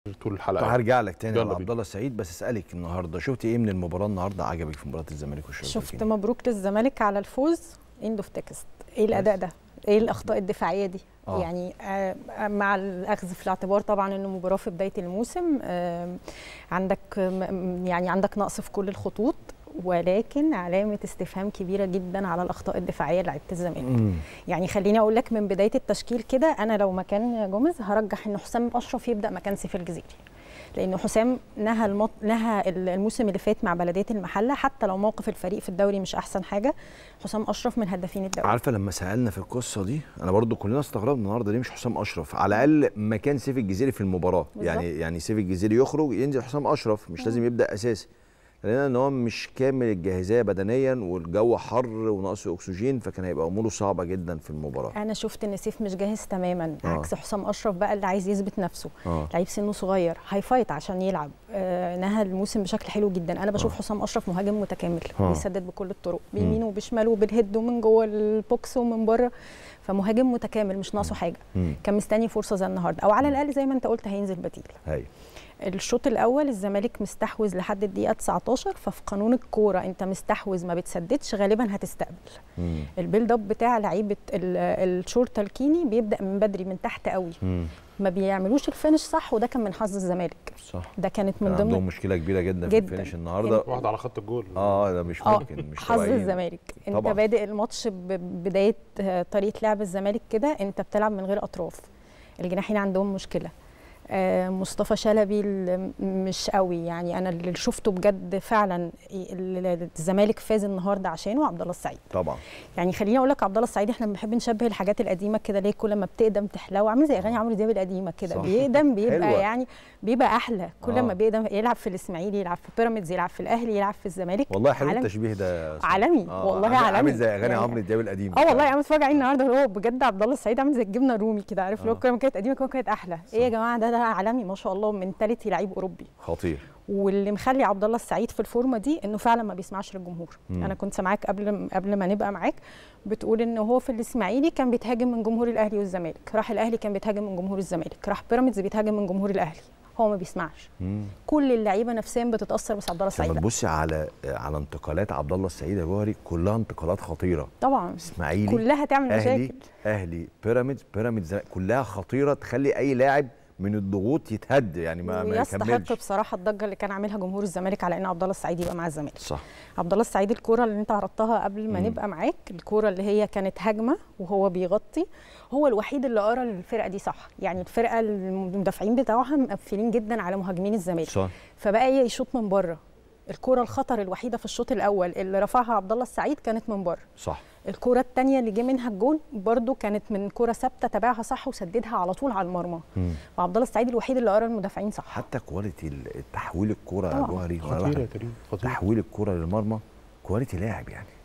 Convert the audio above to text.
طول الحلقه. هرجع لك تاني على عبد الله السعيد، بس اسالك النهارده شفتي ايه من المباراه النهارده عجبك في مباراه الزمالك والشرطه؟ شفت مبروك للزمالك على الفوز. اند اوف تكست. ايه الاداء ده؟ ايه الاخطاء الدفاعيه دي؟ يعني مع الاخذ في الاعتبار طبعا انه مباراه في بدايه الموسم، عندك يعني عندك نقص في كل الخطوط، ولكن علامه استفهام كبيره جدا على الاخطاء الدفاعيه لعيبه الزمالك. يعني خليني اقول لك من بدايه التشكيل كده، انا لو مكان جوميز هرجح ان حسام اشرف يبدا مكان سيف الجزيري، لأنه حسام نهى الموسم اللي فات مع بلدية المحلة، حتى لو موقف الفريق في الدوري مش أحسن حاجة. حسام أشرف من هدافين الدوري. عارفة لما سألنا في القصة دي أنا برضو كلنا استغربنا النهارده ليه مش حسام أشرف، على الأقل مكان سيف الجزيري في المباراة. يعني سيف الجزيري يخرج ينزل حسام أشرف، مش لازم يبدأ أساسي، لان هو مش كامل الجاهزيه بدنيا والجو حر ونقص اكسجين، فكان هيبقى اموره صعبه جدا في المباراه. انا شفت ان سيف مش جاهز تماما، عكس حسام اشرف بقى اللي عايز يثبت نفسه. لعيب سنه صغير هيفايت عشان يلعب. نهى الموسم بشكل حلو جدا. انا بشوف حسام اشرف مهاجم متكامل، بيسدد بكل الطرق، بيمينه وبشماله وبالهيد ومن جوه البوكس ومن بره، فمهاجم متكامل مش ناقصه حاجه. كان مستني فرصه زي النهارده، او على الاقل زي ما انت قلت هينزل بديل. الشوط الاول الزمالك مستحوذ لحد الدقيقه 19، ففي قانون الكوره انت مستحوذ ما بتسددش غالبا هتستقبل. البيلد اب بتاع لعيبه الشرطه الكيني بيبدا من بدري من تحت قوي، ما بيعملوش الفينش صح، وده كان من حظ الزمالك. صح، ده كانت من ضمن عندهم مشكله كبيره جدا في الفينش النهارده. واحد على خط الجول. ده مش ممكن، مش حظ الزمالك. انت بادئ الماتش ببدايه طريقه لعب الزمالك كده، انت بتلعب من غير اطراف، الجناحين عندهم مشكله. مصطفى شلبي مش قوي، يعني انا اللي شفته بجد فعلا الزمالك فاز النهارده عشانه عبد الله السعيد. طبعا يعني خليني اقول لك عبد الله السعيد احنا بنحب نشبه الحاجات القديمه كده، ليه كل ما بتقدم تحلو، عامل زي اغاني عمرو دياب القديمه كده، بيقدم بيبقى حلوة. يعني بيبقى احلى كل ما بيقدم، يلعب في الاسماعيلي، يلعب في بيراميدز، يلعب في الاهلي، يلعب في الزمالك. والله حلو التشبيه ده، عالمي والله عالمي، عامل زي اغاني عمرو دياب القديمه. والله عم اتفرج عليه النهارده، هو بجد عبد الله السعيد عامل زي الجبنه الرومي كده، عارف لو كل ما كانت قديمه كانت احلى. ايه يا جماعه، ده عالمي ما شاء الله، منتاليتي لعيب اوروبي خطير. واللي مخلي عبد الله السعيد في الفورمه دي انه فعلا ما بيسمعش للجمهور. انا كنت سامعاك قبل ما نبقى معاك بتقول ان هو في الاسماعيلي كان بيتهاجم من جمهور الاهلي والزمالك، راح الاهلي كان بيتهاجم من جمهور الزمالك، راح بيراميدز بيتهاجم من جمهور الاهلي. هو ما بيسمعش. كل اللعيبه نفسيا بتتاثر، بس عبد الله السعيد لما تبصي على انتقالات عبد الله السعيد يا جوهري كلها انتقالات خطيره طبعا، اسماعيلي كلها تعمل مشاكل، اهلي بيراميدز كلها خطيره، تخلي اي لاعب من الضغوط يتهد، يعني ما يكملش. يستحق بصراحه الضجه اللي كان عاملها جمهور الزمالك على ان عبد الله السعيد يبقى مع الزمالك. صح. عبد الله السعيد الكوره اللي انت عرضتها قبل ما نبقى معاك، الكوره اللي هي كانت هجمه وهو بيغطي، هو الوحيد اللي قرا الفرقه دي صح. يعني الفرقه المدافعين بتاعها مقفلين جدا على مهاجمين الزمالك، صح. فبقى يشوط من بره. الكوره الخطر الوحيده في الشوط الاول اللي رفعها عبد الله السعيد كانت من بره، صح. الكوره الثانيه اللي جه منها الجول برده كانت من كوره ثابته، تابعها صح وسددها على طول على المرمى. وعبد الله السعيد الوحيد اللي قرا المدافعين صح. حتى كواليتي تحويل الكوره يا جوهري، خطيره. تحويل الكوره للمرمى كواليتي لاعب يعني.